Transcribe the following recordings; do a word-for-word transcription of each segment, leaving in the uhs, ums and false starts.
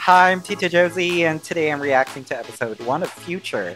Hi, I'm Tita Josie, and today I'm reacting to episode one of Future.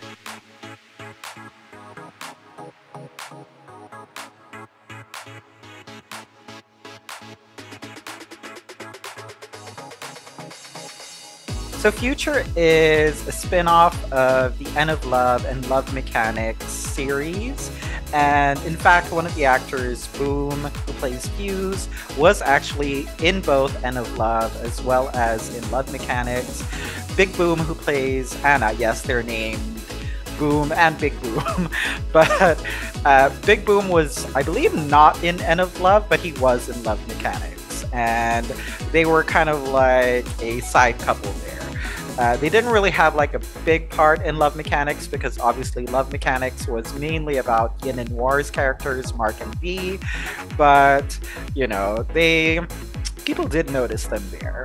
So Future is a spin-off of the End of Love and Love Mechanics series. And in fact, one of the actors, Boom, who plays Fuse, was actually in both End of Love as well as in Love Mechanics. Big Boom, who plays Anna, yes, they're named Boom and Big Boom. But uh, Big Boom was, I believe, not in End of Love, but he was in Love Mechanics. And they were kind of like a side couple there. Uh, they didn't really have like a big part in Love Mechanics because obviously Love Mechanics was mainly about Yin and War's characters, Mark and V, but you know, they people did notice them there.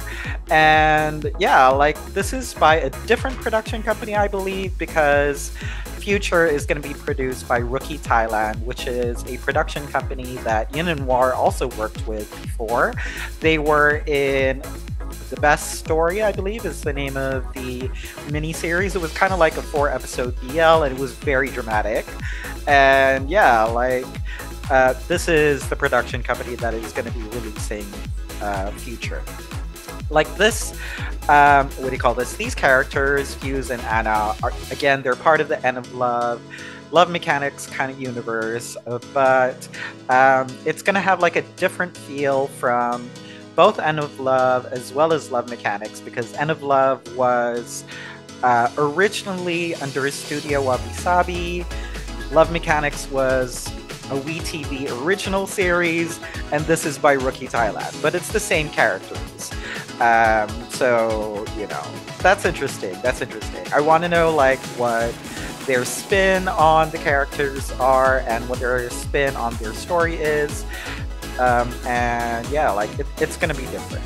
And yeah, like this is by a different production company, I believe, because Future is going to be produced by Rookie Thailand, which is a production company that Yin and War also worked with before. They were in The Best Story, I believe, is the name of the miniseries. It was kind of like a four-episode B L, and it was very dramatic. And yeah, like, uh, this is the production company that is going to be releasing uh, Future. Like this, um, what do you call this? These characters, Fuse and Anna, are, again, they're part of the End of Love, Love Mechanics kind of universe, uh, but um, it's going to have like a different feel from both End of Love as well as Love Mechanics, because End of Love was uh, originally under Studio Wabi Sabi. Love Mechanics was a WeTV original series, and this is by Rookie Thailand, but it's the same characters. Um, so, you know, that's interesting. That's interesting. I want to know like what their spin on the characters are and what their spin on their story is. Um, and yeah, like it, it's gonna be different.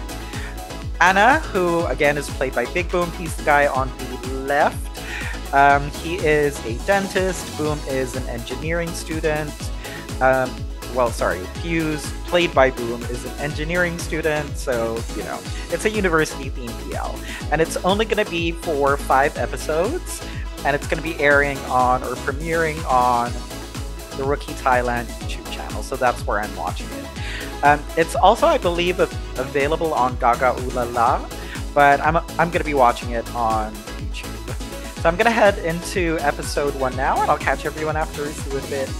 Anna, who again is played by Big Boom, he's the guy on the left. Um, he is a dentist. Boom is an engineering student. Um, well, sorry, Fuse, played by Boom, is an engineering student. So you know, it's a university themed B L, and it's only gonna be for five episodes, and it's gonna be airing on or premiering on the Rookie Thailand YouTube channel. So that's where I'm watching it. Um, it's also, I believe, available on Gaga Ulala, but I'm, I'm going to be watching it on YouTube. So I'm going to head into episode one now, and I'll catch everyone after see you in a bit.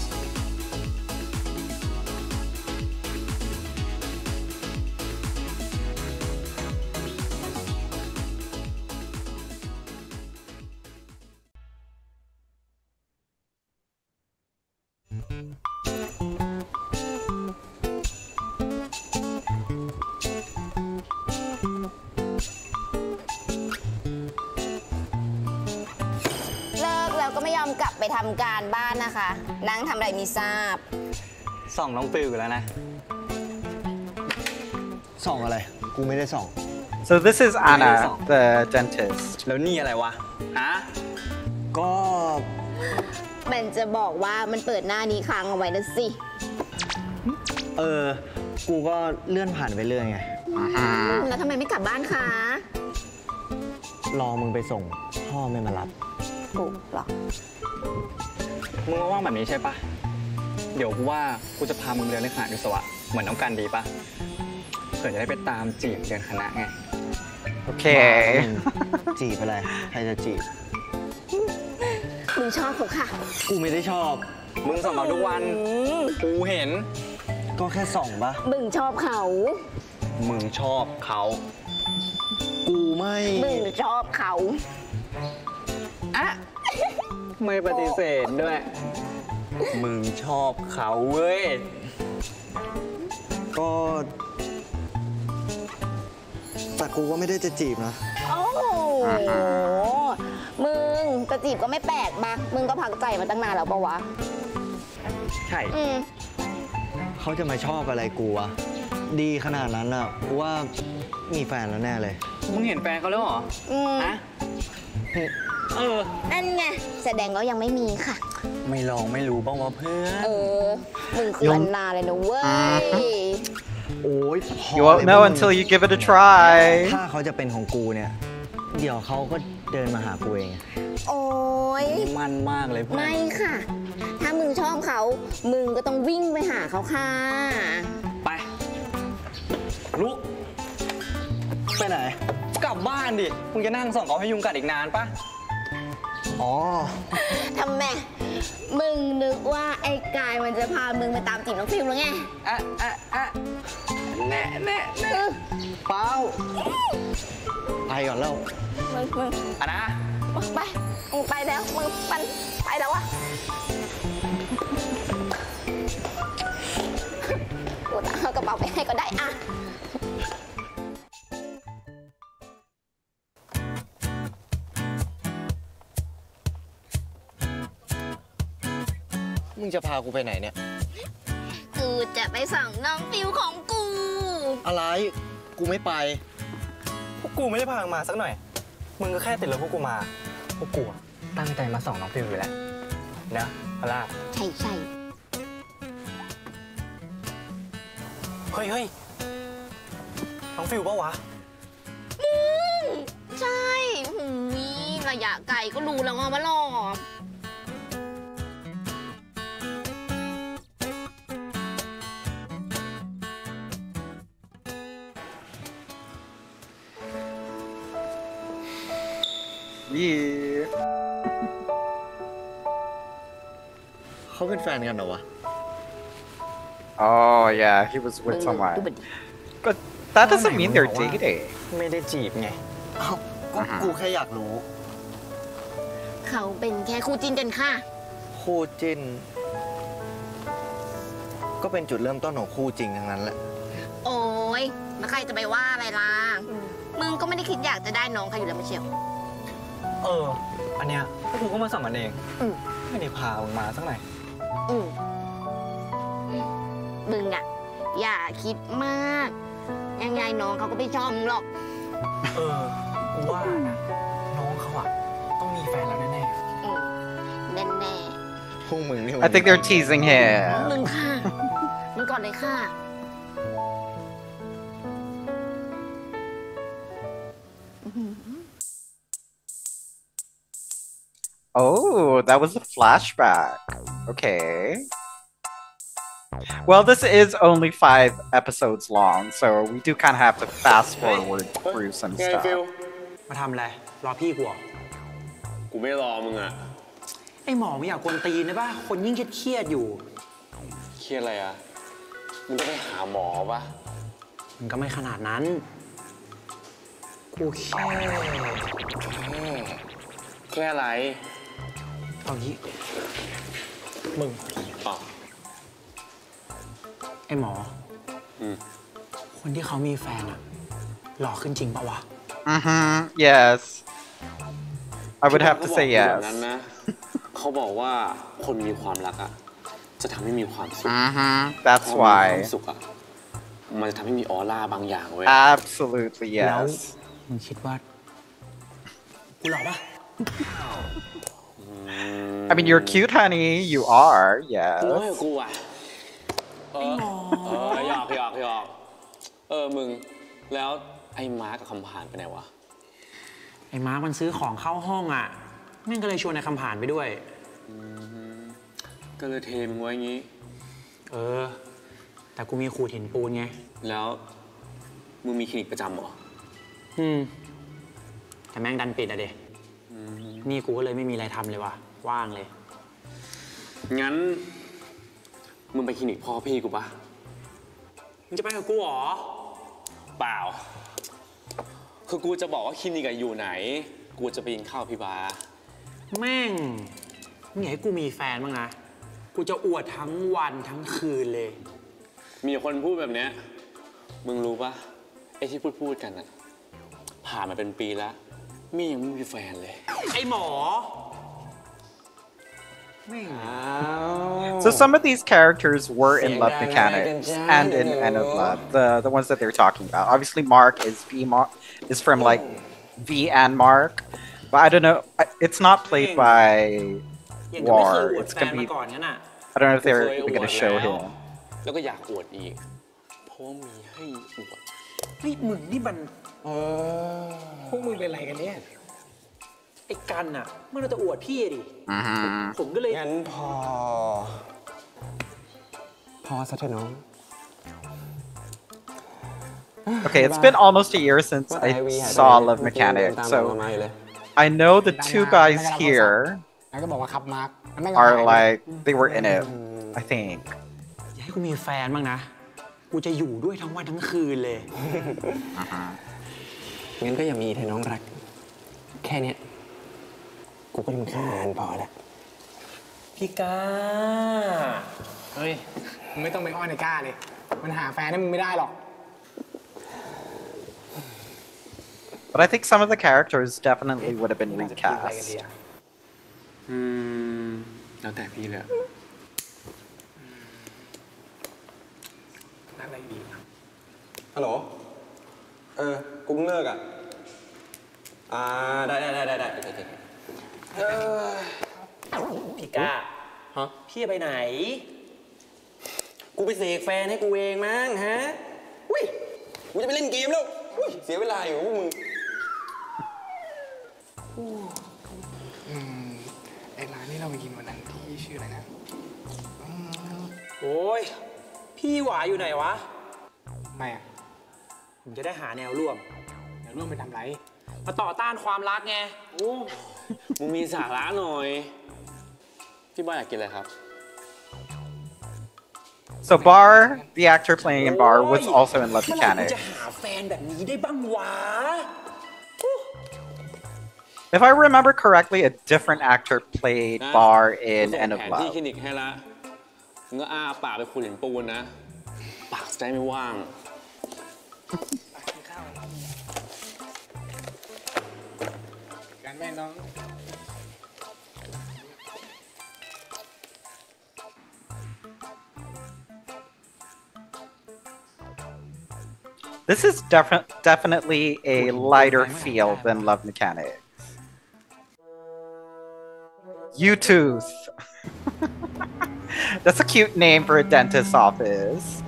ก็ไม่ยอมกลับไปทำการบ้านนะคะนั่งทำอะไรไม่ทราบส่องน้องฟิวอยู่แล้วนะส่องอะไรกูไม่ได้ส่อง So this is Anna, the dentist. แล้วนี่อะไรวะฮะก็มันจะบอกว่ามันเปิดหน้านี้ค้างเอาไว้นะสิเออกูก็เลื่อนผ่านไปเรื่อยไงแล้วทำไมไม่กลับบ้านคะรอมึงไปส่งพ่อไม่มารับกูหรอมึงว่างแบบนี้ใช่ปะเดี๋ยวกูว่ากูจะพามึงเรียนเลขาวิศวะเหมือนน้องกันดีปะเผื่อจะได้ไปตามจีบเรียนคณะไงโอเคจีบอะไรใครจะจีบมึงชอบเขาค่ะกูไม่ได้ชอบมึงส่องมาทุกวันกูเห็นก็แค่ส่องปะมึงชอบเขามึงชอบเขากูไม่มึงชอบเขาอะไม่ปฏิเสธด้วยมึงชอบเขาเว้ยก็แต่กูก็ไม่ได้จะจีบนะโอ้โหมึงจะจีบก็ไม่แปลกมามึงก็พักใจมาตั้งนานแล้วปะวะใช่เขาจะมาชอบอะไรกูวะดีขนาดนั้นอ่ะกูว่ามีแฟนแล้วแน่เลยมึงเห็นแฟนเขาแล้วเหรอฮะเออนั่นไงแสดงว่ายังไม่มีค่ะไม่ลองไม่รู้บ้างว่าเพื่อนเออมึงคืออันนาเลยนะเว้ยโอ้ย You won't know until you give it a try ถ้าเขาจะเป็นของกูเนี่ยเดี๋ยวเขาก็เดินมาหากูเองโอ้ยมันมากเลยเพื่อนไม่ค่ะ ถ้ามึงชอบเขา มึงก็ต้องวิ่งไปหาเขาค่ะไปลุกไปไหนกลับบ้านดิมึงจะนั่งส่องเขาให้ยุงกัดอีกนานปะอ๋อทำไม มึงนึกว่าไอ้กายมันจะพามึงไปตามจีบน้องฟิลหรือไงอะอะอะแน่แน่แน่เปล่าไปก่อนแล้วมึงมึงอะนะไปมึงไปแล้วมึงมันไปแล้ววะกูเอากระเป๋าไปให้ก็ได้อะมึงจะพากูไปไหนเนี่ยกูจะไปส่องน้องฟิวของกูอะไรกูไม่ไปพวกกูไม่ได้พามาสักหน่อย มึงก็แค่ติดรถพวกกูมา พวกกูตั้งใจมาส่องน้องฟิวอยู่แล้วนะพล่าใช่ใช่เฮ้ยเฮ้ยน้องฟิวปะวะมึงใช่หูยระยะไกลก็รู้แล้วว่ามาหลอกยี่เขาเป็นแฟนกันเหรอวะ Oh yeah he was with someone but that doesn't mean they're dating ไม่ได้จีบไงเอ้าก็กูแค่อยากรู้เขาเป็นแค่คู่จิ้นกันค่ะคู่จิ้น ก็เป็นจุดเริ่มต้นของคู่จริงทั้งนั้นแหละโอ้ยแล้วใครจะไปว่าอะไรล่ะ มึงก็ไม่ได้คิดอยากจะได้น้องใครอยู่แล้วไม่เชียวเออ อันเนี้ยพวกกูก็มาส่องกันเองอืมไม่ได้พามึงมาสักหน่อยอืมมึงอะอย่าคิดมาก ยังไงน้องเขาก็ไม่ชอบมึงหรอกเออ กูว่านะน้องเขาอะต้องมีแฟนแล้วแน่อืมแน่แน่พวกมึงนี่ I think they're teasing ๆ him มึงค่ะ มึงก่อนเลยค่ะ Oh, that was a flashback. Okay. Well, this is only five episodes long, so we do kind of have to fast forward through some ไงฟิล stuff. มาทำอะไร รอพี่กูเหรอกูไม่รอมึงอะไอหมอไม่อยากกวนตีนนะป่ะ คนยิ่งเครียดๆอยู่เครียดอะไรอะมึงต้องไปหาหมอปะมันก็ไม่ขนาดนั้น กูแค่แค่แค่อะไรเอางี้ มึงอ๋อไอหมออืมคนที่เขามีแฟนอะหล่อขึ้นจริงปะวะ Mm-hmm. Yes. I would have to เขาบอก say แบบนั้น yes. นะ เขาบอกว่าคนมีความรักอะจะทำให้มีความสุข Mm-hmm. พ That's อมีความ why. สุขอะมันจะทำให้มีออร่าบางอย่างเว้ย Absolutely แล้ว yes. มึงคิดว่า กูหล่อปะ I mean, you're cute, honey. You are. โอ้ย Yes. กูอะเออเออหยอกหยอกหยอกเออมึง แล้วไอ้ม้ากับคำผ่านไปไหนวะไอ้มาร์คมันซื้อของเข้าห้องอ่ะแม่งก็เลยชวนในคำผ่านไปด้วยก็เลยเทมึงไว้งี้เออ แต่กูมีขูดหินปูนไงแล้วมึงมีคลินิกประจำเหรออืม แต่แม่งดันปิดอะเดนี่กูก็เลยไม่มีอะไรทำเลยว่ะ ว่างเลยงั้น มึงไปคลินิกพ่อพี่กูปะมึงจะไปกับกูเหรอเปล่า คือกูจะบอกว่าคลินิกอะอยู่ไหน กูจะไปกินข้าวพี่บาแม่งมึงอยากให้กูมีแฟนบ้างนะ กูจะอวดทั้งวันทั้งคืนเลยมีคนพูดแบบเนี้ย มึงรู้ปะไอ้ที่พูดพูดกันอะผ่านมาเป็นปีแล้วมี่ยังไม่มีแฟนเลยไอ้หมอ So some of these characters were in Love Mechanics and in End of Love, the the ones that they're talking about. Obviously, Mark is V Mark is from like V and Mark, but I don't know. I- It's not played by ยังก็ไม่เคย War. อวด It's แฟน gonna มา be. ก่อนงั้นอ่ะ I don't know if เค they're ยอ even ว gonna ด show แล้ว him. แล้วก็อยากอวดอีก เพราะว่ามีให้อวดเฮ้ยมึงนี่มันพวกมึงเป็นอะไรกันเนี่ยไอ้กันน่ะมันจะอวดพี่ดิผมก็เลยงั้นพอพอซะเถอะน้อง Okay, it's been almost a year since I saw Love Mechanic, so I know the two guys here are like, they were in it, I think. อย่าให้กูมีแฟนบ้างนะ กูจะอยู่ด้วยทั้งวันทั้งคืนเลย งั้นก็อย่ามีเถอะน้องรัก แค่เนี้ยกูก็รำคาญพอแล้วพี่ก้าเฮ้ยมึงไม่ต้องไปอ้อนไอ้ก้าเลย มันหาแฟนให้มึงไม่ได้หรอก But I think some of the characters definitely would have been recast. อืมแล้วแต่พี่เลยอะไรดีฮัลโหล เออ กูเพิ่งเลิกอ่ะ อ่า ได้ได้ได้ได้ได้เออพี่ก้าฮะพี่ไปไหน กูไปเสกแฟนให้กูเองมั้งฮะอุ้ย กูจะไปเล่นเกมแล้วอุ้ย เสียเวลาอยู่พวกมึงไอ้ร้านที่เราไปกินวันนั้นที่ชื่ออะไรนะโอ้ยพี่หวาอยู่ไหนวะไม่อะผมจะได้หาแนวร่วมแนวร่วมไปทำไรมาต่อต้านความรักไงโอ้มึงมีสาระหน่อยพี่บ้าอยากกินอะไรครับ So Bar, the actor playing in Bar, was also in Love Mechanic. จะหาแฟนแบบนี้ได้บ้างวะ If I remember correctly, a different actor played Bar in End of ที่ Love. คลินิกให้ละมึงก็อ้าปากไปขุดหินปูนนะ ปากใจไม่ว่างกันแม่น้อง This is defi- definitely a lighter feel than Love Mechanics. U-Tooth. That's a cute name for a dentist's office.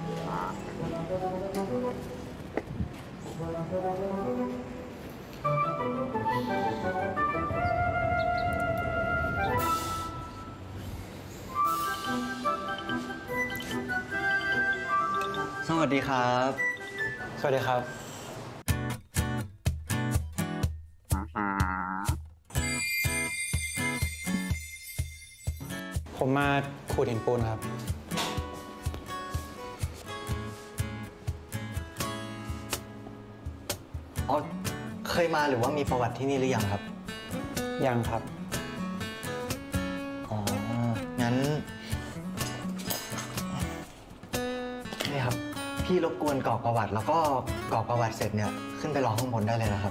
Sawadee krab. สวัสดีครับ ผมมาขูดหินปูนครับอ๋อ เคยมาหรือว่ามีประวัติที่นี่หรือยังครับยังครับอ๋อ งั้น นี่ครับ พี่รบกวนกรอกประวัติแล้วก็กรอกประวัติเสร็จเนี่ย ขึ้นไปรอข้างบนได้เลยนะครับ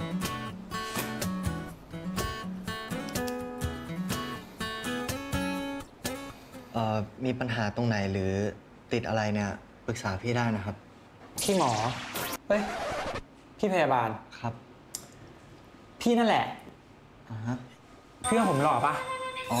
เอ่อ มีปัญหาตรงไหนหรือติดอะไรเนี่ย ปรึกษาพี่ได้นะครับพี่หมอ เฮ้ย พี่พยาบาลครับพี่นั่นแหละอ่าฮะพี่ว่าผมหล่อปะอ๋อ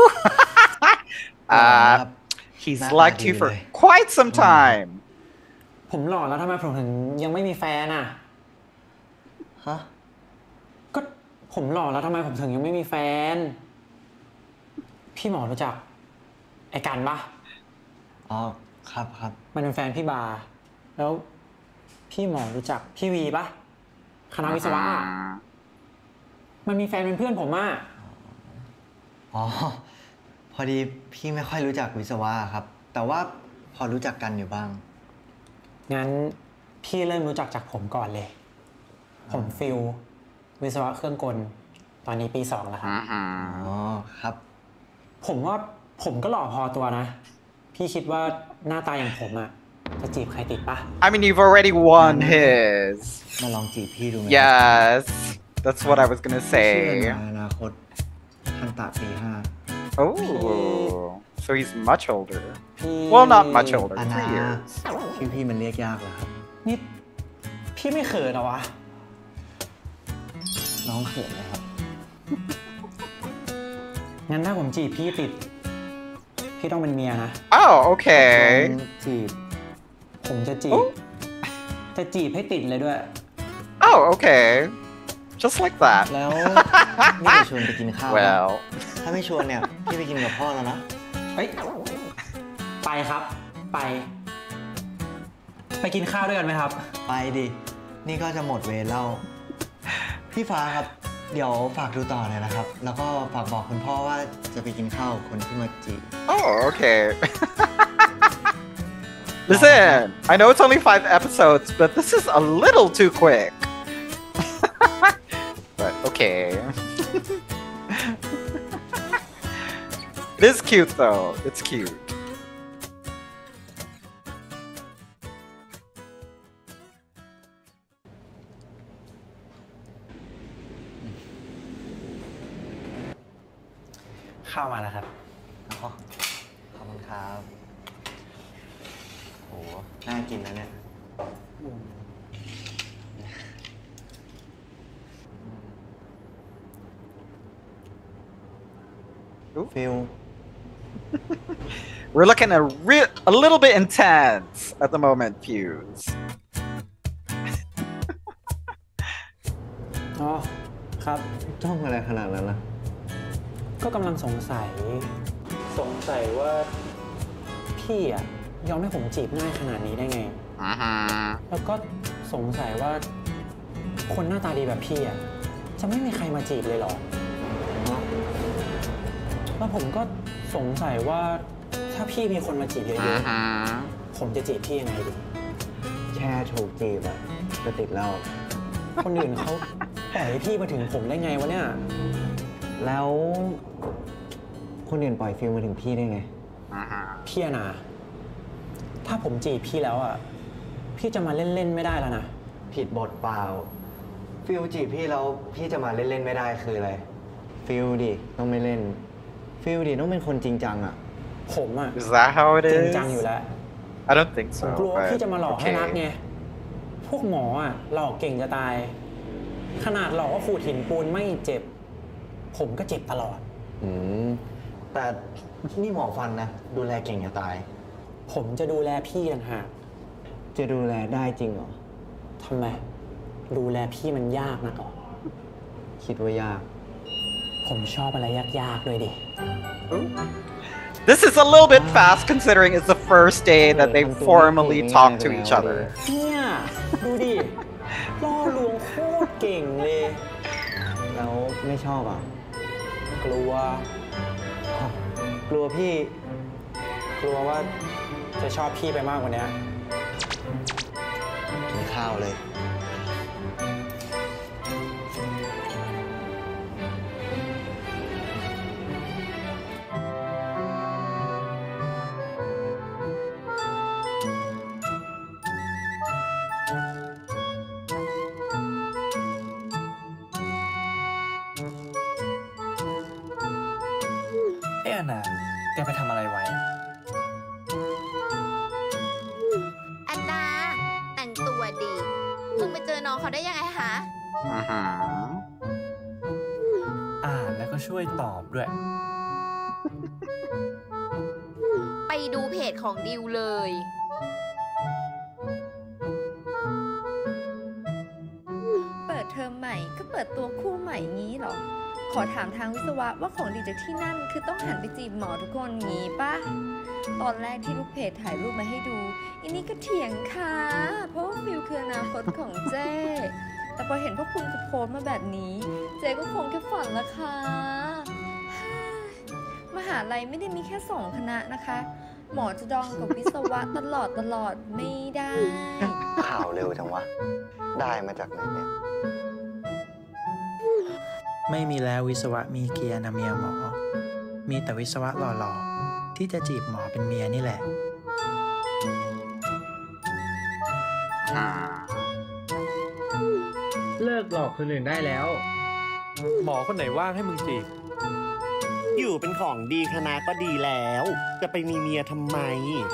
uh, he's liked you for quite some time. ผมหล่อแล้วทำไมผมถึงยังไม่มีแฟนอ่ะฮะก็ผมหล่อแล้วทำไมผมถึงยังไม่มีแฟน พี่หมอรู้จักไอ้กันปะอ๋อ ครับครับมันเป็นแฟนพี่บาร์แล้วพี่หมอรู้จักพี่วีปะคณะวิศวะ มันมีแฟนเป็นเพื่อนผมอ่ะอ๋อ พอดีพี่ไม่ค่อยรู้จักวิศวะครับ แต่ว่าพอรู้จักกันอยู่บ้างงั้นพี่เริ่มรู้จักจากผมก่อนเลย ผมฟิลวิศวะเครื่องกล ตอนนี้ปีสองแล้วครับอ๋อ ครับผมว่าผมก็หล่อพอตัวนะ พี่คิดว่าหน้าตาอย่างผมอะจะจีบใครติดปะ I mean, you've already won his. มาลองจีบพี่ดูไหม Yes, that's what I was gonna เชื่อ say. ในอนาคตทันตะปีห้า Oh, so he's much older. Well, not much older, อาณา three years. ชื่อพี่มันเรียกยากเหรอครับนี่พี่ไม่เขินเหรอวะน้องเขินไหมครับงั้นถ้าผมจีบพี่ติด พี่ต้องเป็นเมียนะ Oh, okay. จีบผมจะจีบ จะจีบให้ติดเลยด้วย Oh, okay. Just like that. แล้วนี่จะชวนไปกินข้าวนะ Well, ถ้าไม่ชวนเนี่ย พี่ไปกินกับพ่อแล้วนะเฮ้ย ไปครับ ไป ไปกินข้าวด้วยกันไหมครับไปดิ นี่ก็จะหมดเวรแล้ว พี่ฟ้าครับ เดี๋ยวฝากดูต่อหน่อยนะครับ แล้วก็ฝากบอกคุณพ่อว่าจะไปกินข้าวคนที่มาจีบ oh, okay. Listen, I know it's only five episodes, but this is a little too quick. But okay. It is cute though. It's cute. ข้าวมาแล้วครับอ๋อขอบคุณครับโหน่ากินนะเนี่ย ฟิล We're looking at re- a little bit intense at the moment, Fuse. อ๋อ ครับจ้องอะไรขนาดนั้นล่ะก็กำลังสงสัย สงสัยว่า พี่อะยอมให้ผมจีบง่ายขนาดนี้ได้ไง Uh-huh. แล้วก็สงสัยว่า คนหน้าตาดีแบบพี่อะจะไม่มีใครมาจีบเลยเหรอ แล้วผมก็สงสัยว่าถ้าพี่มีคนมาจีบเยอะ Uh-huh. ๆ ผมจะจีบพี่ยังไงดีแค่ถูกจีบอะก็ติดแล้วคนอื่นเขาปล่อยให้พี่มาถึงผมได้ไงวะเนี่ยแล้วคนอื่นปล่อยฟิลมาถึงพี่ได้ไง Uh-huh. พี่อะนะถ้าผมจีบพี่แล้วอ่ะ พี่จะมาเล่นๆไม่ได้แล้วนะผิดบทเปล่า ฟิลจีบพี่แล้วพี่จะมาเล่นๆไม่ได้คืออะไร ฟิลดิต้องไม่เล่น ฟิลดิต้องเป็นคนจริงจังอะผมอ่ะ Is that how it จริง is? จังอยู่แล้ว I don't think ผม so. กลัวว่า but พี่จะมาหลอกให้รัก okay. ไง พวกหมออ่ะหลอกเก่งจะตาย ขนาดหลอกว่าขูดหินปูนไม่เจ็บ ผมก็เจ็บตลอดอืม แต่นี่หมอฟันนะ ดูแลเก่งจะตายผมจะดูแลพี่ต่างหากจะดูแลได้จริงเหรอทำไม ดูแลพี่มันยากนะอ๋อคิดว่ายากผมชอบอะไรยากๆด้วยดิ This is a little bit fast considering it's the first day that they formally talk to each other. เนี่ย ดูดิ ล่อลวงโคตรเก่งเลยแล้วไม่ชอบอ่ะกลัวกลัวพี่กลัวว่าจะชอบพี่ไปมากกว่านี้กินข้าวเลยเอ๊ะนะแกไปทำอะไรไว้อันนาแต่งตัวดี มึงไปเจอน้องเขาได้ยังไงคะ Uh-huh. อ่านแล้วก็ช่วยตอบด้วยไปดูเพจของดิวเลยเปิดเทอมใหม่ก็เปิดตัวคู่ใหม่งี้เหรอ ขอถามทางวิศวะว่าของดีจากที่นั่นคือต้องหันไปจีบหมอทุกคนงี้ปะตอนแรกที่ลูกเพจถ่ายรูปมาให้ดูอันนี้ก็เถียงค่ะเพราะว่าฟิลคืออนาคตของเจ้แต่พอเห็นพวกคุณก็โพสต์มาแบบนี้ เจ๊ก็คงแค่ฝันละค่ะมหาลัยไม่ได้มีแค่สองคณะนะคะ หมอจะดองกับวิศวะตลอดตลอดไม่ได้ข่าวเร็วจังวะ ได้มาจากไหนเนี่ยไม่มีแล้ววิศวะมีเกียร์นะเมียหมอ มีแต่วิศวะหล่อๆ ที่จะจีบหมอเป็นเมียนี่แหละเลิกหลอกคนอื่นได้แล้วหมอคนไหนว่างให้มึงจีบอยู่เป็นของดีคณะก็ดีแล้ว จะไปมีเมียทำไม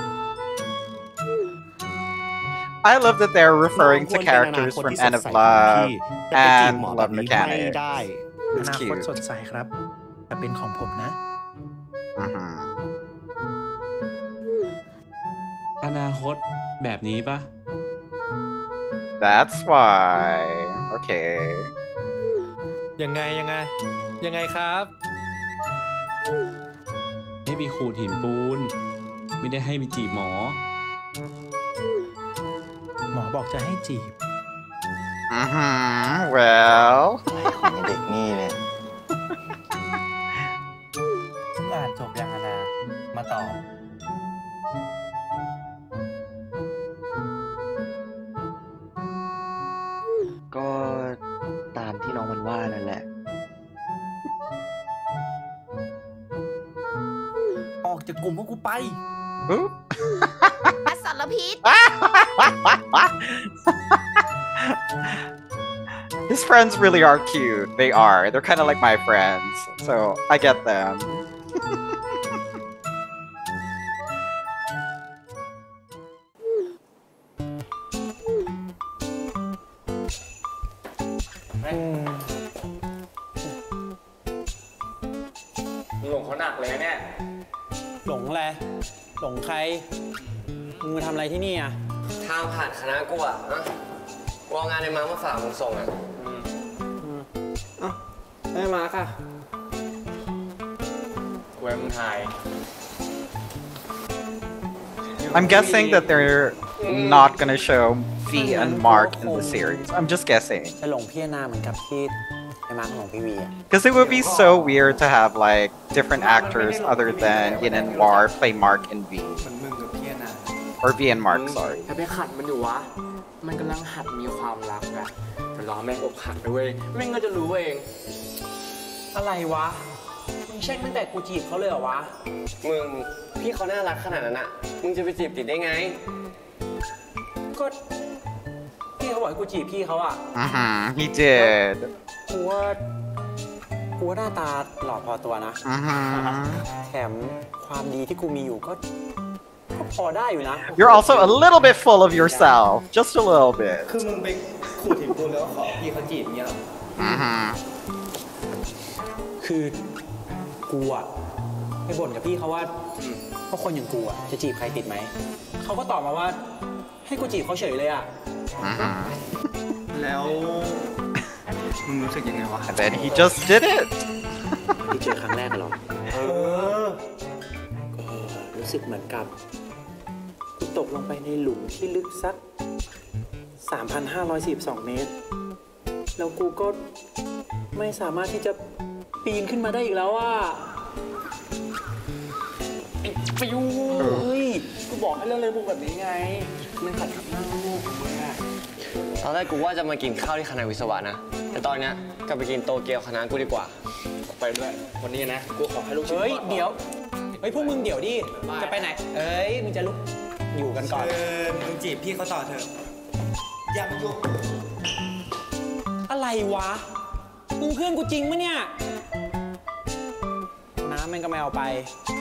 I love that they're referring to characters from End of Love and Love Mechanic. ได้อ It's นาคต cute. สดใสครับ แต่เป็นของผมนะ Uh-huh. อนาคตแบบนี้ปะ That's why. okay ยังไงยังไงยังไงครับให้ไปขูดหินปูนไม่ได้ให้ไปจีบหมอหมอบอกจะให้จีบอือหือ well เด็กนี่เนี่ยมึงอ่านจบยังอะนะมาตอบก็ตามที่น้องมันว่านั่นแหละออกจากกลุ่มพวกกูไปอสรพิษ His friends really are cute. They are. They're kind of like my friends. So I get them. หลงเขาหนักเลยเนี่ย หลงอะไร หลงใคร มึงมาทำอะไรที่นี่อ่ะทางผ่านคณะกูอ่ะนะวางงานในมาร์คมาฝากมึงส่งอ่ะอ่ะได้มาร์คอ่ะกูไปมึงไทย I'm guessing that they're not gonna show V and Mark in the series. I'm just guessing. จะหลงพี่นาเหมือนกับที่ไอ้มาร์คหลงพี่วีอ่ะ Because it would be so weird to have like different actors other than Yin and War play Mark and V. มันมึงกับพี่นา Or V and Mark, sorry. อย่าไปขัดมันอยู่วะ มันกำลังหัดมีความรักอะแต่รอแม่งอกหักด้วยแม่งก็จะรู้เอง อะไรวะ มึงเช็คตั้งแต่กูจีบเขาเลยเหรอวะมึงพี่เขาน่ารักขนาดนั้นอ่ะ มึงจะไปจีบติดได้ไงก็พี่เขาบอกให้กูจีบพี่เขาอะ Mm-hmm. He did. กูว่ากูว่าหน้าตาหล่อพอตัวนะ Mm-hmm. แถมความดีที่กูมีอยู่ก็ก็พอได้อยู่นะ You're also a little bit full of yourself. Just a little bit. คือมึงไปขูดหินปูนแล้วขอพี่เขาจีบเงี้ยหรอ Mm-hmm. คือกูอะไปบ่นกับพี่เขาว่าพวกคนอย่างกูอะจะจีบใครติดไหม เขาก็ตอบมาว่าให้กูจีบเขาเฉยเลยอะ Mm-hmm. แล้วมึงรู้สึกยังไงวะ And then he just did it. ที่เจอครั้งแรกเหรอ เออ ก็รู้สึกเหมือนกับกูตกลงไปในหลุมที่ลึกสัก สามพันห้าร้อยสี่สิบสอง เมตร แล้วกูก็ไม่สามารถที่จะปีนขึ้นมาได้อีกแล้วอ่ะไอ้ฟิวเฮ้ย กูบอกให้เลิกเลยพวกแบบนี้ไงมันขัดกับหน้าลูกของมึงอ่ะตอนแรกกูว่าจะมากินข้าวที่คณะวิศวะนะ แต่ตอนเนี้ยกลับไปกินโตเกียวคณะกูดีกว่าไปด้วย วันนี้นะ กูขอให้ลูกชิ้นเฮ้ย เดี๋ยว เฮ้ย พวกมึงเดี๋ยวดิ จะไปไหน เอ้ย มึงจะลุกอยู่กันก่อนมึงจีบพี่เขาต่อเถอะอย่ามายุ่งอะไรวะ มึงเพื่อนกูจริงปะเนี่ย น้ำมันก็ไม่เอาไป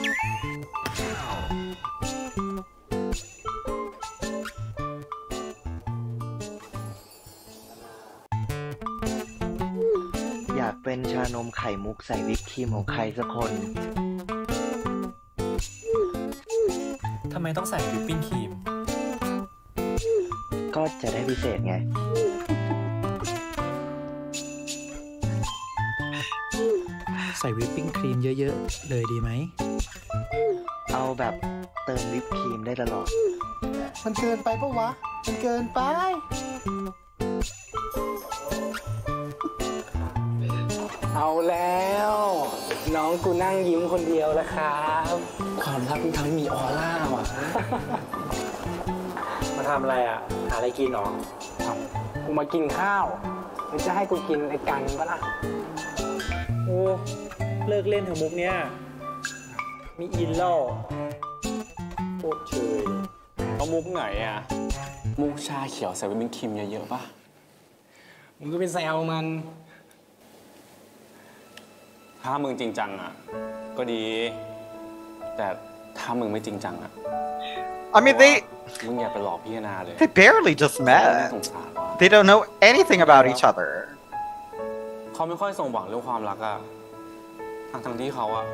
อยากเป็นชานมไข่มุกใส่วิปครีมของใครสักคนทำไมต้องใส่วิปปิ้งครีมก็จะได้พิเศษไงใส่วิปปิ้งครีมเยอะๆเลยดีไหมเอาแบบเติมวิปครีมได้ตลอดมันเกินไปปะวะ มันเกินไปเอาแล้ว น้องกูนั่งยิ้มคนเดียวแล้วครับ ความรักมึงทำให้มีออร่าว่ะ มาทำอะไรอ่ะ หาอะไรกินหรอกูมากินข้าวมึงจะให้กูกินไอ้กันปะล่ะ โอ้ เลิกเล่นเถอะมุกเนี้ย มีอินแล้วโคตรเชยเอามุกไหนอ่ะ มุกชาเขียวใส่วิปปิ้งครีมเยอะๆป่ะมึงก็เป็นแซวมันถ้ามึงจริงจังอ่ะ ก็ดี แต่ถ้ามึงไม่จริงจังอ่ะ I mean, they มึงอย่าไปหลอกพี่นาเลย they barely just น่า met. สงสารว่ะ They don't know anything about each other. เขาไม่ค่อยส่งหวังเรื่องความรักอ่ะทั้งทั้งที่เขาอ่ะ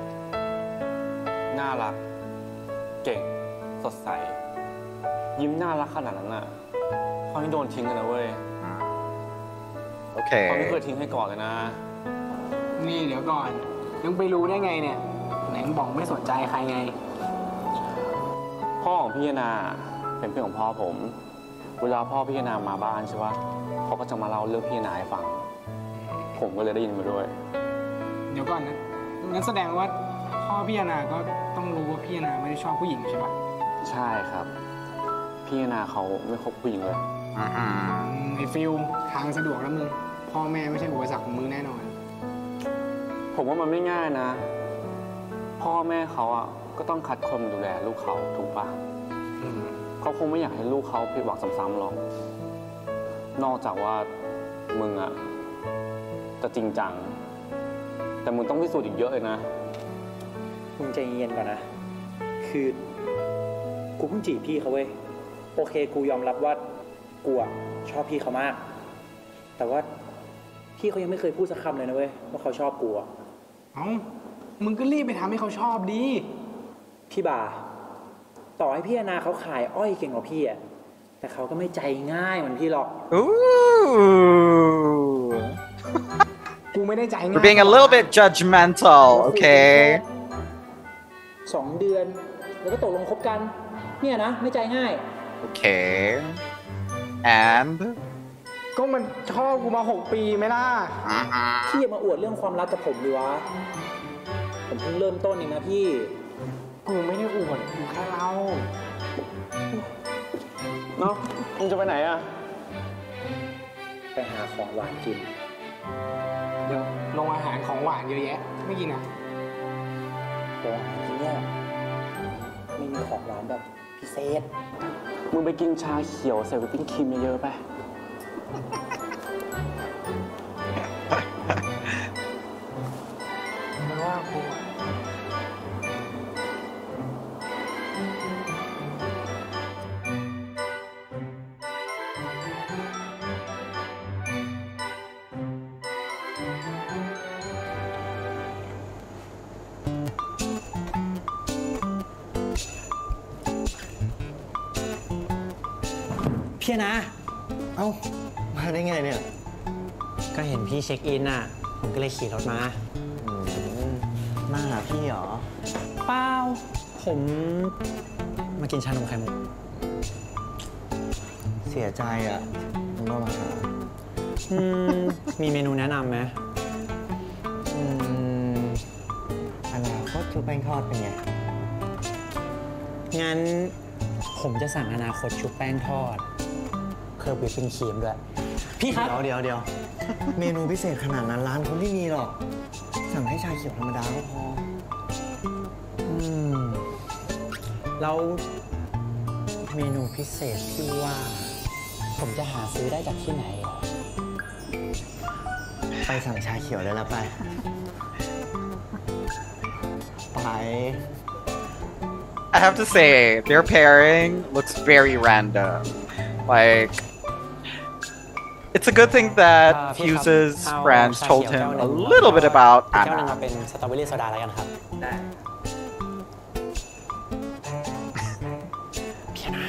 น่ารัก เก่ง สดใส ยิ้มน่ารักขนาดนั้นอ่ะเขาให้โดนทิ้งกันนะเว้ยโอเคเขาไม่เคยทิ้งให้ก่อนเลยนะนี่เดี๋ยวก่อนยังไปรู้ได้ไงเนี่ยไหนบอกไม่สนใจใครไงพ่อของพี่นาเป็นเพื่อนของพ่อผมเวลาพ่อพี่นามาบ้านใช่ปะเขาก็จะมาเล่าเรื่องพี่นาให้ฟังผมก็เลยได้ยินมาด้วยเดี๋ยวก่อนนะงั้นแสดงว่าพ่อพี่นาก็ต้องรู้ว่าพี่นาไม่ได้ชอบผู้หญิงใช่ปะใช่ครับพี่นาเขาไม่คบผู้หญิงเลยไอ้ฟิลทางสะดวกแล้วมึงพ่อแม่ไม่ใช่อุปสรรคของมึงแน่นอนผมว่ามันไม่ง่ายนะพ่อแม่เขาอ่ะก็ต้องคัดคนดูแลลูกเขาถูกปะเขาคงไม่อยากให้ลูกเขาผิดหวังซ้ำๆหรอกนอกจากว่ามึงอ่ะจะจริงจังแต่มึงต้องพิสูจน์อีกเยอะเลยนะมึงใจเย็นก่อนนะคือกูเพิ่งจีบพี่เขาเว้ยโอเคกูยอมรับว่ากูชอบพี่เขามากแต่ว่าพี่เขายังไม่เคยพูดสักคำเลยนะเว้ยว่าเขาชอบกูอะเอ้ามึงก็รีบไปทำให้เขาชอบดีพี่บ่าต่อให้พี่อนาเขาขายอ้อยเก่งกว่าพี่อะแต่เขาก็ไม่ใจง่ายเหมือนพี่หรอกกูไม่ได้ใจง่าย You're being a little bit judgmental okay สองเดือนแล้วก็ตกลงคบกันเนี่ยนะไม่ใจง่าย Okay and ก็มันชอบกูมาหกปีไหมล่ะพี่อย่ามาอวดเรื่องความรักกับผมดิวะผมเพิ่งเริ่มต้นเองนะพี่กูไม่ได้อวดกูแค่เล่าเนาะมึงจะไปไหนอะไปหาของหวานกินเดี๋ยวลงอาหารของหวานเยอะแยะไม่กินอ่ะโรงอาหารที่เนี่ยไม่มีของหวานแบบพิเศษมึงไปกินชาเขียวใส่วิปปิ้งครีมเยอะๆไปไม่ว่ากูพี่นะเอ้ามาได้ไงเนี่ยก็เห็นพี่เช็คอินอ่ะผมก็เลยขี่รถมามาหาพี่เหรอเปล่าผมมากินชานมไข่มุกเสียใจอ่ะมึงก็มาหาอืมมีเมนูแนะนำไหมอืมอนาคตชุบแป้งทอดเป็นไงงั้นผมจะสั่งอนาคตชุบแป้งทอดเพิ่มวิปปิ้งครีมด้วยพี่ครับเดี๋ยวเดี๋ยวเมนูพิเศษขนาดนั้นร้านคุณไม่มีหรอกสั่งให้ชาเขียวธรรมดาก็พออืมแล้วเมนูพิเศษที่ว่าผมจะหาซื้อได้จากที่ไหนหรอไปสั่งชาเขียวได้แล้วไปไป I have to say their pairing looks very random like it's a good thing that Fuse's friends told him a little bit about Anna เป็นสตรอเบอรี่โซดาอะไรกันครับได้พี่นะ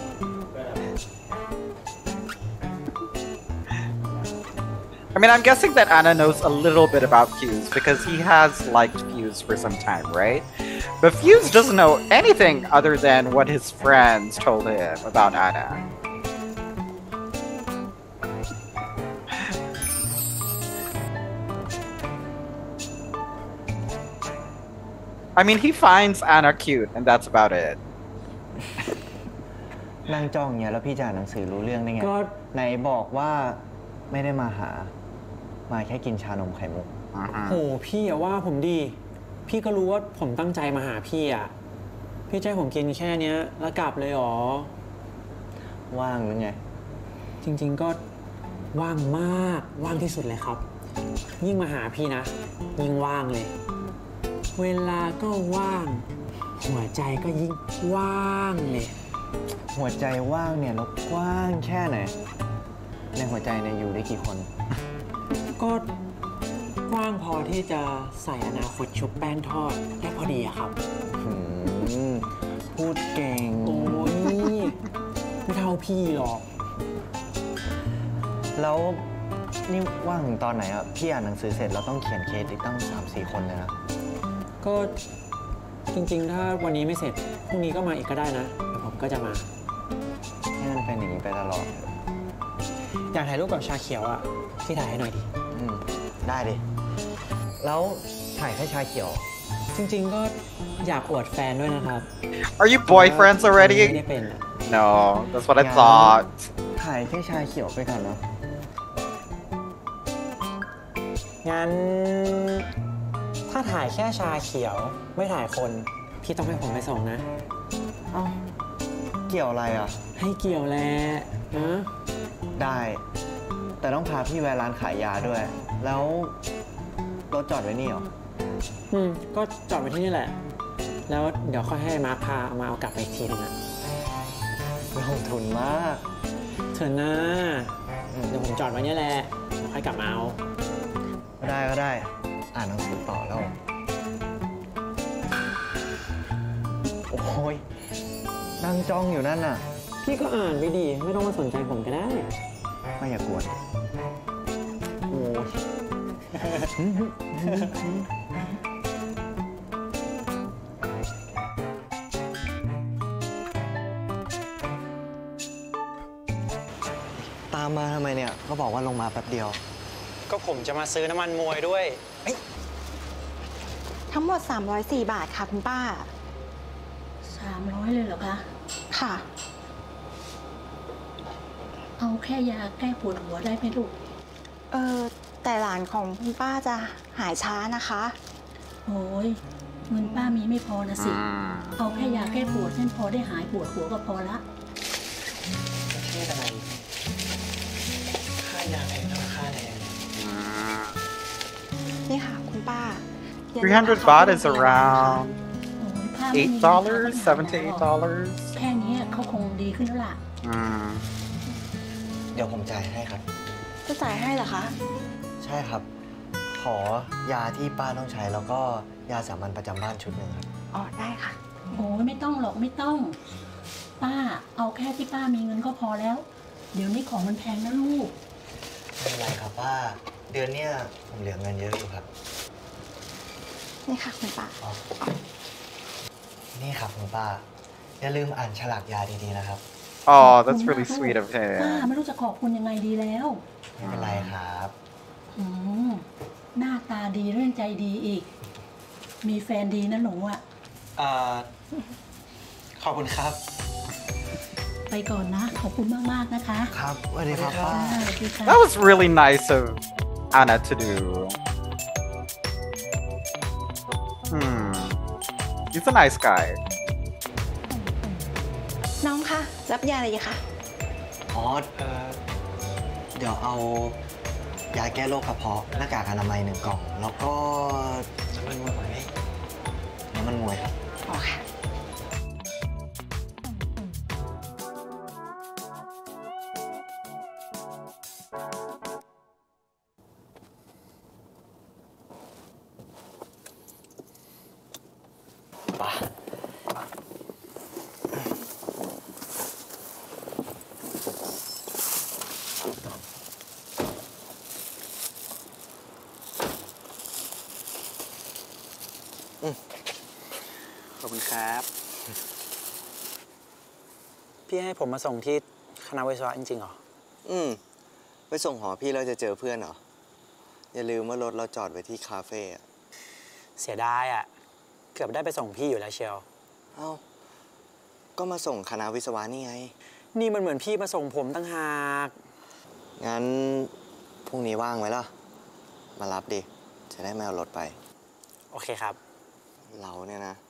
I mean, I'm guessing that Anna knows a little bit about Fuse because he has liked Fuse for some time, right? But Fuse doesn't know anything other than what his friends told him about Anna. I mean, he finds Anna cute, and that's about it. นั่งจ้องอย่างเงี้ยแล้วพี่จะอ่านหนังสือรู้เรื่องได้ไงไหนบอกว่าไม่ได้มาหามาแค่กินชานมไข่มุกโหพี่อย่าว่าผมดีพี่ก็รู้ว่าผมตั้งใจมาหาพี่อ่ะพี่จะให้ผมกินแค่นี้แล้วกลับเลยหรอว่างหรือไงจริงๆก็ว่างมากว่างที่สุดเลยครับยิ่งมาหาพี่นะยิ่งว่างเลยเวลาก็ว่างหัวใจก็ยิ่งว่างเลยหัวใจว่างเนี่ยแล้วกว้างแค่ไหนในหัวใจเนี่ยอยู่ได้กี่คนก็กว้างพอที่จะใส่อนาคตชุบแป้งทอดได้พอดีอะครับพูดเก่งโอ้ยไม่เท่าพี่หรอกแล้วนี่ว่างถึงตอนไหนอ่ะ พี่อ่านหนังสือเสร็จแล้วต้องเขียนเคสอีกตั้งสามสี่คนเลยนะก็จริงๆ ถ้าวันนี้ไม่เสร็จพรุ่งนี้ก็มาอีกก็ได้นะเดี๋ยวผมก็จะมาให้มันเป็นอย่างนี้ไปตลอดอยากถ่ายรูปกับชาเขียวอ่ะพี่ถ่ายให้หน่อยดิอืม ได้ดิ แล้วถ่ายแค่ชาเขียวจริงๆ ก็อยากอวดแฟนด้วยนะครับ Are you boyfriends already? ไม่ได้เป็น No, that's what I thought. ถ่ายแค่ชาเขียวไปก่อนเนาะงั้นถ้าถ่ายแค่ชาเขียวไม่ถ่ายคนพี่ต้องให้ผมไปส่งนะเอ้า เกี่ยวอะไรอ่ะให้เกี่ยวแหละนะได้ แต่ต้องพาพี่แวะร้านขายยาด้วย แล้วรถจอดไว้นี่เหรออืมก็จอดไว้ที่นี่แหละ แล้วเดี๋ยวค่อยให้มาร์คพามาเอากลับไปอีกทีนึงอะลงทุนมากเถินนะเดี๋ยวผมจอดไว้นี่แหละค่อยกลับมาเอาก็ได้ก็ได้ อ่านหนังสือต่อแล้ว โอ้ยนั่งจ้องอยู่นั่นน่ะพี่ก็อ่านไปดีไม่ต้องมาสนใจผมก็ได้ไม่อย่ากวนโอ้ยตามมาทำไมเนี่ยเขาบอกว่าลงมาแป๊บเดียวก็ผมจะมาซื้อน้ำมันมวยด้วยทั้งหมดสามร้อยสี่บาทค่ะคุณป้าสามร้อยเลยเหรอคะค่ะเอาแค่ยาแก้ปวดหัวได้ไหมลูกเออแต่หลานของคุณป้าจะหายช้านะคะโอ้ยเงินป้ามีไม่พอนะสิเอาแค่ยาแก้ปวดเส้นพอได้หายปวดหัวก็พอละประเทศอะไรค่ายาแพงเท่าค่าแรงนี่ค่ะคุณป้า three hundred baht is around eight dollars, seven to eight dollars. แค่นี้เขาคงดีขึ้นแล้วล่ะเดี๋ยวผมจ่ายให้ครับจะจ่ายให้เหรอคะใช่ครับ ขอยาที่ป้าต้องใช้แล้วก็ยาสามัญประจำบ้านชุดหนึ่งครับอ๋อได้ค่ะโอ้ยไม่ต้องหรอกไม่ต้องป้าเอาแค่ที่ป้ามีเงินก็พอแล้วเดี๋ยวนี้ของมันแพงนะลูกไม่เป็นไรครับป้าเดือนเนี้ยผมเหลือเงินเยอะอยู่ครับนี่ค่ะคุณป้านี่ครับคุณป้าอย่าลืมอ่านฉลากยาดีๆนะครับ Oh, that's really sweet of him. ป้าไม่รู้จะขอบคุณยังไงดีแล้วไม่เป็นไรครับอืมหน้าตาดีเรื่องใจดีอีกมีแฟนดีนะหนูอ่ะอ่าขอบคุณครับไปก่อนนะขอบคุณมากๆนะคะครับสวัสดีครับป้า That was really nice of Anna to do. Hmm. He's a nice guy. น้องคะรับยาอะไรคะอ๋อเออเดี๋ยวเอายาแก้โรคกระเพาะหน้ากากอนามัยหนึ่งกล่องแล้วก็น้ำมันมวยไหมน้ำมันมวยครับอ๋อค่ะขอบคุณครับพี่ให้ผมมาส่งที่คณะวิศวะจริงๆเหรออืมไปส่งหอพี่เราจะเจอเพื่อนเหรออย่าลืมว่ารถเราจอดไว้ที่คาเฟ่อะเสียดายอ่ะเกือบได้ไปส่งพี่อยู่แล้วเชียวเอ้าก็มาส่งคณะวิศวะนี่ไงนี่มันเหมือนพี่มาส่งผมตั้งหากงั้นพรุ่งนี้ว่างไหมล่ะมารับดิจะได้ไม่เอารถไปโอเคครับเราเนี่ยนะ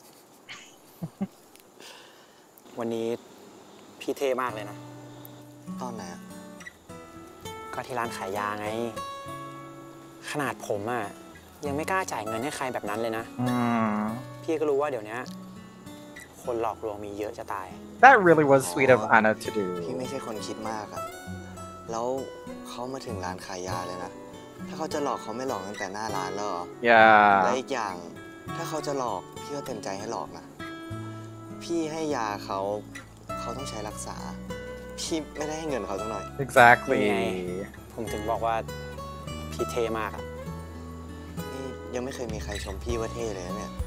วันนี้พี่เท่มากเลยนะตอนไหนก็ที่ร้านขายยาไงขนาดผมอ่ะยังไม่กล้าจ่ายเงินให้ใครแบบนั้นเลยนะพี่ก็รู้ว่าเดี๋ยวนี้คนหลอกลวงมีเยอะจะตาย That really was sweet of Anna to do พี่ไม่ใช่คนคิดมากอะแล้วเขามาถึงร้านขายยาเลยนะถ้าเขาจะหลอกเขาไม่หลอกตั้งแต่หน้าร้านแล้วหรอ Yeah และอีกอย่างถ้าเขาจะหลอกพี่ก็เต็มใจให้หลอกนะพี่ให้ยาเขาเขาต้องใช้รักษาพี่ไม่ได้ให้เงินเขาสักหน่อย Exactly ผผมถึงบอกว่าพี่เท่มากอะนี่ยังไม่เคยมีใครชมพี่ว่าเท่เลยนะเนี่ย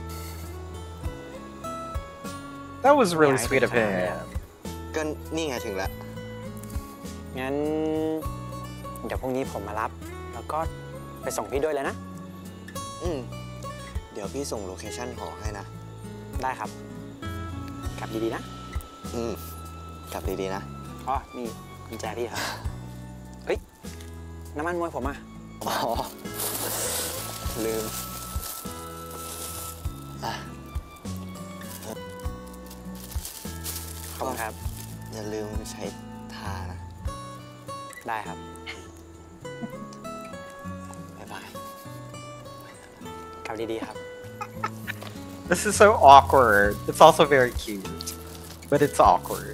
That was really sweet of him ก็นี่ไงถึงแล้วงั้น เดี๋ยวพรุ่งนี้ผมมารับ แล้วก็ไปส่งพี่ด้วยเลยนะอืม เดี๋ยวพี่ส่งโลเคชั่นหอให้นะได้ครับ กลับดีๆนะอืม กลับดีๆนะอ๋อ นี่กุญแจพี่ครับ เฮ้ย น้ำมันมวยผมอ่ะอ๋อ ลืม อ่ะขอบคุณครับอย่าลืมใช้ทานะได้ครับบ๊ายบายกลับดีๆครับ This is so awkward. It's also very cute, but it's awkward.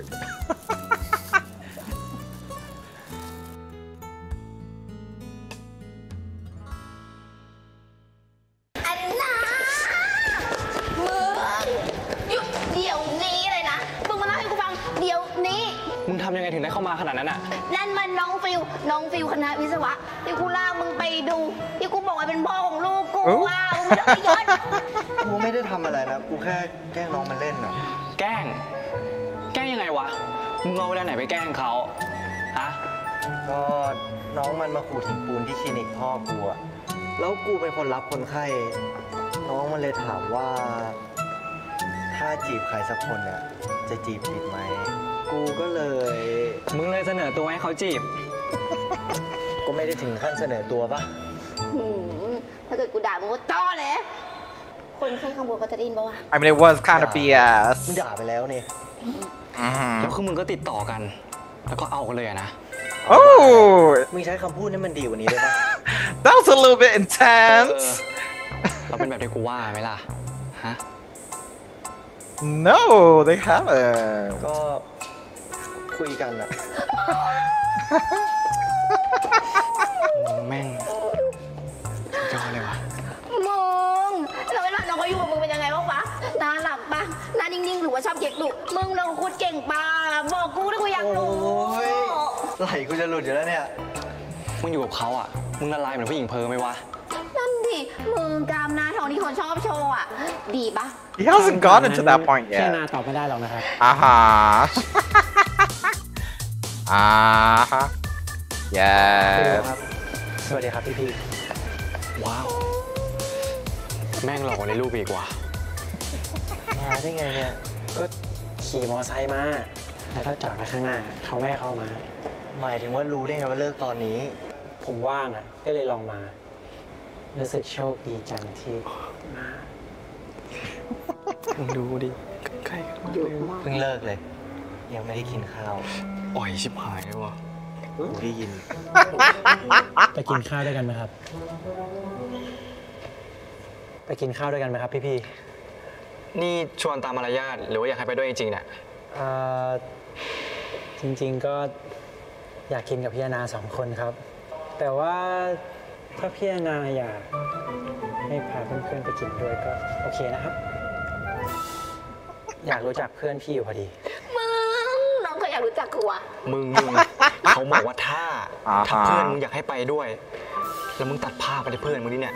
Anna มึงหยุดเดี๋ยวนี้เลยนะ มึงมาเล่าให้กูฟังเดี๋ยวนี้มึงทำยังไงถึงได้เข้ามาขนาดนั้นอ่ะนั่นมันน้องฟิว น้องฟิวคณะวิศวะ ที่กูลากมึงไปดู ที่กูบอกว่าเป็นพ่อของลูกกูว้าวมึงไม่ต้องไปย้อนกูไม่ได้ทำอะไรนะ กูแค่แกล้งน้องมันเล่นน่ะแกล้ง แกล้งยังไงวะ มึงเอาเวลาไหนไปแกล้งเขาฮะก็น้องมันมาขูดหินปูนที่คลินิกพ่อกูอะแล้วกูเป็นคนรับคนไข้ น้องมันเลยถามว่า ถ้าจีบใครสักคนเนี่ยจะจีบติดไหม กูก็เลยมึงเลยเสนอตัวให้เขาจีบก็ไม่ได้ถึงขั้นเสนอตัวปะหืมถ้าเกิดกูด่ามึงก็ต้อเลย คนข้างข้างบนเขาจะได้ยินปะวะ I mean, it was kind of บี เอสมึงด่าไปแล้วนี่แล้วคือมึงก็ติดต่อกัน แล้วก็เอากันเลยอะนะ Oh! มึงใช้คำพูดให้มันดีกว่านี้ได้ปะ That was a little bit intense. เราเป็นแบบที่กูว่าไหมล่ะ ฮะ No, they haven't. ก็คุยกันอะแม่งยอดเลยวะมึงแล้วเวลาน้องเขาอยู่กับมึงเป็นยังไงบ้างวะน่าหลับปะน่านิ่งๆหรือว่าชอบเก๊กดุมึงน้องคุดเก่งปะบอกกูด้วยกูอยากรู้ไหลกูจะหลุดอยู่แล้วเนี่ยมึงอยู่กับเขาอ่ะ มึงละลายเหมือนผู้หญิงเพ้อไหมวะนั่นดิมึงกามหน้าทองที่คนชอบโชว์อ่ะ ดีปะ He hasn't gotten to that point พี่ yet. นาตอบไม่ได้หรอกนะครับ Uh huh. uh huh. Yes. สวัสดีครับพี่พี่ว้าว แม่งหล่อกว่าในรูปอีกว่ะมาได้ไงเนี่ยก็ขี่มอไซค์มา แล้วก็จอดไว้ข้างหน้า เขาไม่ให้เข้ามาหมายถึงว่ารู้ได้ไงว่าเลิกตอนนี้ผมว่างอ่ะ ก็เลยลองมา รู้สึกโชคดีจังที่มามึงดูดิใกล้กันมากเลยเพิ่งเลิกเลย ยังไม่ได้กินข้าวอ่อยชิบหายเลยวะกูได้ยินไปกินข้าวด้วยกันไหมครับ ไปกินข้าวด้วยกันไหมครับพี่พี่นี่ชวนตามมารยาทหรือว่าอยากให้ไปด้วยจริงๆเนี่ยเอ่อจริงๆก็อยากกินกับพี่นาสองคนครับ แต่ว่าถ้าพี่นาอยากให้พาเพื่อนๆไปกินด้วยก็โอเคนะครับ อยากรู้จักเพื่อนพี่อยู่พอดีมึงน้องก็อยากรู้จักกูอ่ะมึงมึง เขาบอกว่าถ้าถ้าเพื่อนมึงอยากให้ไปด้วย แล้วมึงตัดภาพไปที่เพื่อนมึงนี่เนี่ย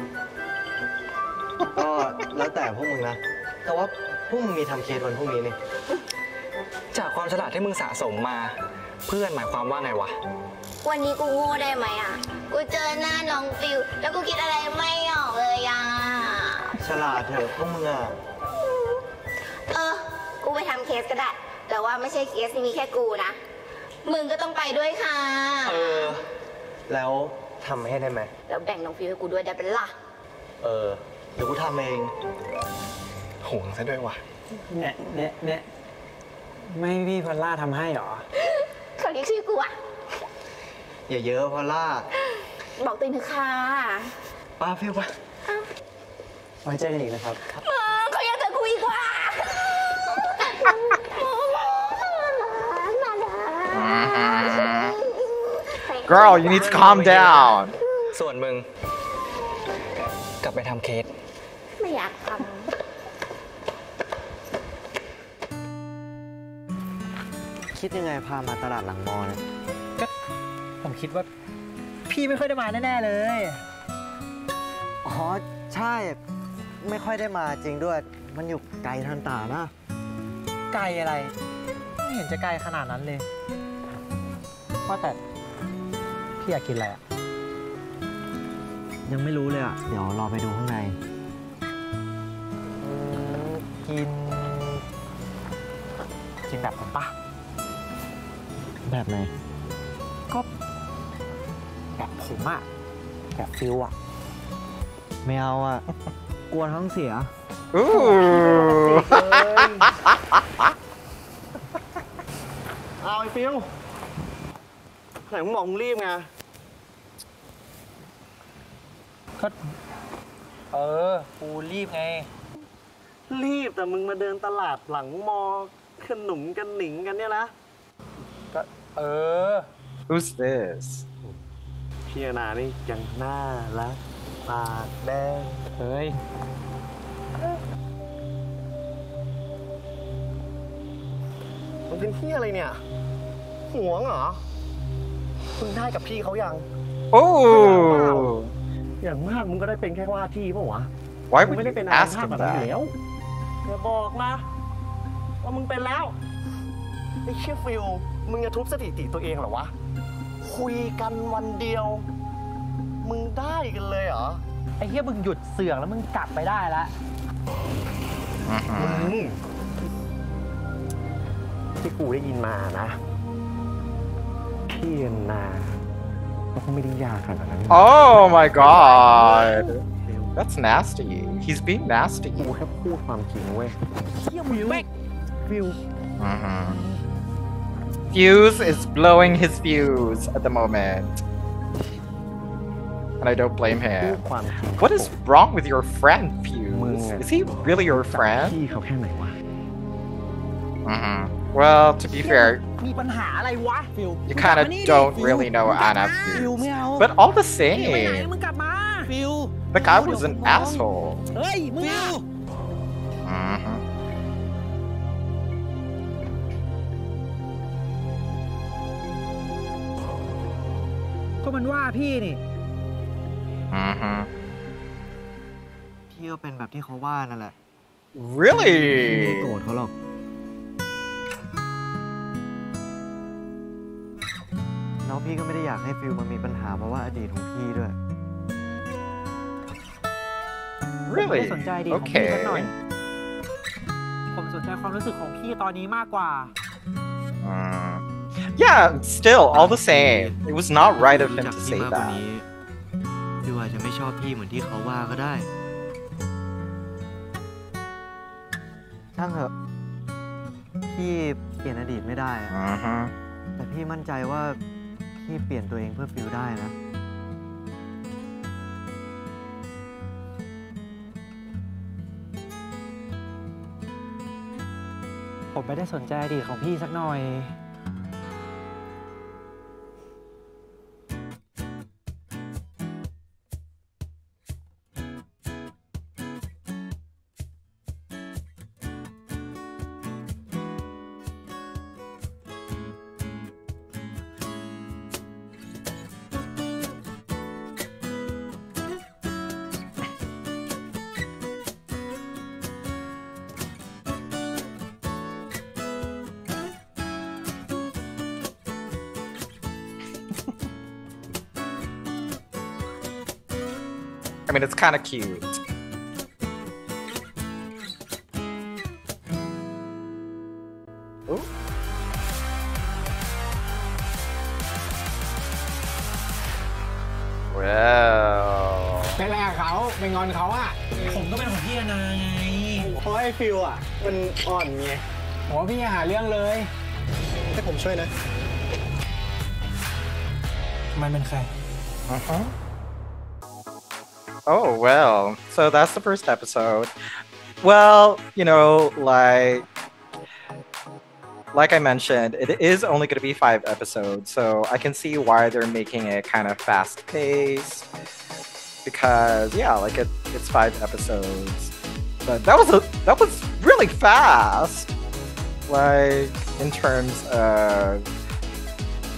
ก็แล้วแต่พวกมึงนะ แต่ว่าพวกมึงมีทำเคสวันพรุ่งนี้นี่จากความฉลาดที่มึงสะสมมา เพื่อนหมายความว่าไงวะวันนี้กูโง่ได้ไหมอ่ะ กูเจอหน้าน้องฟิว แล้วกูคิดอะไรไม่ออกเลยอ่ะฉลาดเถอะพวกมึงอ่ะเออ กูไปทำเคสก็ได้ แต่ว่าไม่ใช่เคสที่มีแค่กูนะ มึงก็ต้องไปด้วยค่ะเออ แล้วทำให้ได้ไหมแล้วแบ่งน้องฟิวให้กูด้วยได้เป็นล่ะเออ เดี๋ยวกูทำเองหวงซะด้วยวะเนี่ยเนี่ยเนี่ยไม่พี่พอลล่าทำให้หรอเขาเรียกชื่อกูอ่ะอย่าเยอะพอล่าบอกตัวเองเถอะค่ะป้าฟิวปะไว้เจอกันอีกนะครับมึงเขาอยากจะคุยกว่า Girl, you need to calm down. ส่วนมึง กลับไปทำเคสไม่อยากทคิดยังไงพามาตลาดหลังมอเนี่ยพผมคิดว่าพี่ไม่ค่อยได้มาแน่ๆเลยอ๋อใช่ไม่ค่อยได้มาจริงด้วยมันอยู่ไกลทันตานะไกลอะไรไม่เห็นจะไกลขนาดนั้นเลยว่าแต่พี่อยากกินอะไรอ่ะยังไม่รู้เลยอ่ะเดี๋ยวรอไปดูข้างในกินกินแบบผมปะแบบไหนก็แบบผมอะแบบฟิวอะไม่เอาอ่ะกลัวท้องเสียอู้เอาไอ้ฟิวไหนมึงบอกมึงรีบไงก็เออกูรีบไงรีบแต่มึงมาเดินตลาดหลังมอขนมกันหนิงกันเนี่ยนะก็เออ Who's this พี่นานี่ยังน่ารักปากแดงเฮ้ยมันเป็นพี่อะไรเนี่ยหวงเหรอมึงได้กับพี่เขายังโอ้อย่างมากมึงก็ได้เป็นแค่ว่าที่ป่ะวะ Why มึง would ไม่ได้ you เป็นอา ask ชา him แบบนี้ that แล้วอย่าบอกนะว่ามึงเป็นแล้วไอ้เชี่ยฟิลมึงจะทุบสถิติตัวเองเหรอวะคุยกันวันเดียวมึงได้กันเลยเหรอไอ้เหี้ยมึงหยุดเสือกแล้วมึงกลับไปได้แล้วมึงที่กูได้ยินมานะพี่นาก็ไม่ได้ยากขนาดนั้น Oh my god That's nasty He's being nasty กูแค่พูดความจริงเว้ยเชี่ยมึงแม่งฟิว Fuse is blowing his fuse at the moment and I don't blame him What is wrong with your friend Fuse Is he really your friend พี่เขาแค่ไหนวะ Well to be fair มีปัญหาอะไรวะ You kind of don't really know Anna Fuse But all the same มึงกลับมาฟิว The guy was an asshole เฮ้ยมึงฟิวก็มันว่าพี่นี่พี่ก็เป็นแบบที่เขาว่านั่นแหละ Really ไม่โกรธเขาหรอกแล้วพี่ก็ไม่ได้อยากให้ฟิลมันมีปัญหาเพราะว่าอดีตของพี่ด้วย Really ไม่สนใจอดีตของพี่สักหน่อยผมสนใจความรู้สึกของพี่ตอนนี้มากกว่า Yeah still all the same It was not right of him to say that ฟิลอาจจะไม่ชอบพี่เหมือนที่เขาว่าก็ได้ช่างเถอะพี่เปลี่ยนอดีตไม่ได้แต่พี่มั่นใจว่าพี่เปลี่ยนตัวเองเพื่อฟิลได้นะผมไม่ได้สนใจอดีตของพี่สักหน่อย I mean, it's kind of cute. Ooh. Well. ไปแลกเขาไปงอนเขาอ่ะผมก็เป็นของพี่นาไงเพราะไอ้ฟิวอ่ะมันอ่อนไงผมว่าพี่หาเรื่องเลยให้ผมช่วยนะมันเป็นใคร Uh-huh. Oh, well, so that's the first episode. Well, you know, like, like I mentioned, it is only going to be five episodes, so I can see why they're making it kind of fast-paced. Because, yeah, like, it, it's five episodes. But that was, a, that was really fast! Like, in terms of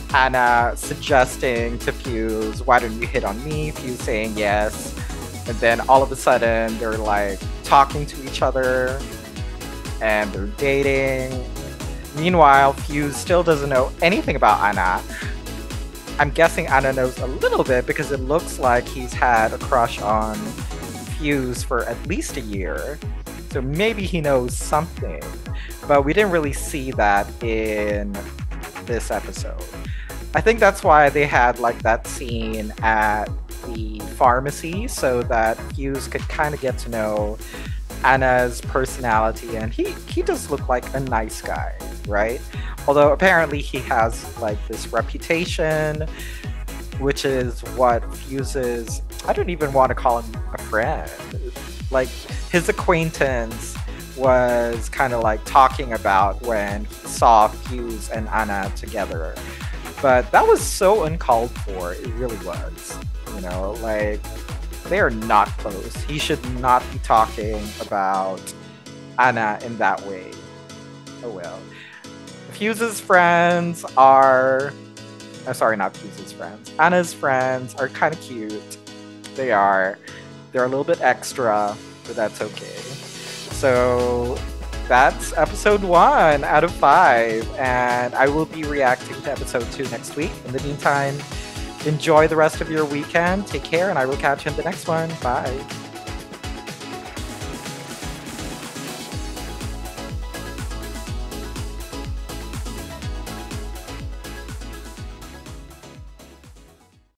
Anna suggesting to Fuse, why don't you hit on me? Fuse saying yes. And then all of a sudden, they're like talking to each other and they're dating. Meanwhile, Fuse still doesn't know anything about Anna. I'm guessing Anna knows a little bit because it looks like he's had a crush on Fuse for at least a year. So maybe he knows something. But we didn't really see that in this episode. I think that's why they had like that scene at the pharmacy so that Fuse could kind of get to know Anna's personality, and he he does look like a nice guy, right? Although apparently he has like this reputation, which is what Fuse's, I don't even want to call him a friend. Like his acquaintance was kind of like talking about when he saw Fuse and Anna together. But that was so uncalled for, it really was. You know, like, they are not close. He should not be talking about Anna in that way. Oh well. Fuse's friends are... Oh, sorry, not Fuse's friends. Anna's friends are kind of cute. They are. They're a little bit extra, but that's okay. So that's episode one out of five, and I will be reacting to episode two next week. In the meantime, enjoy the rest of your weekend. Take care, and I will catch you in the next one. Bye.